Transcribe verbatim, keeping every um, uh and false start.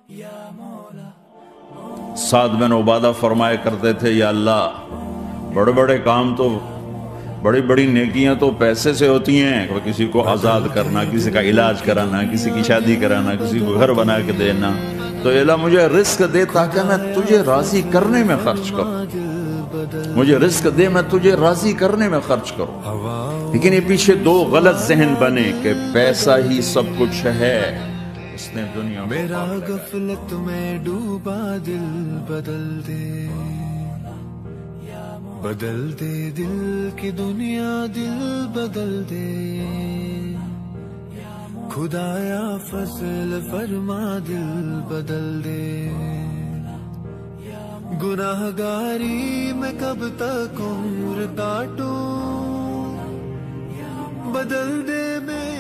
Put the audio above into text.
سعد بن عبادہ فرمایا کرتے تھے یا اللہ بڑے بڑے کام تو بڑی بڑی نیکیاں تو پیسے سے ہوتی ہیں، کسی کو آزاد کرنا، کسی کا علاج کرانا، کسی کی شادی کرانا، کسی کو گھر بنا کے دینا، تو اللہ مجھے رزق دے تاکہ میں تجھے راضی کرنے میں خرچ کروں، مجھے رزق دے میں تجھے راضی کرنے میں خرچ کروں۔ لیکن یہ پیچھے دو غلط ذہن بنے کہ پیسہ ہی سب کچھ ہے، اس نے دنیا میں میرا غفلت میں ڈوبا دل بدل دے، بدل دے دل کی دنیا، دل بدل دے خدایا فضل فرما، دل بدل دے۔ گناہگاری میں کب تک عمر کاٹوں، بدل دے میں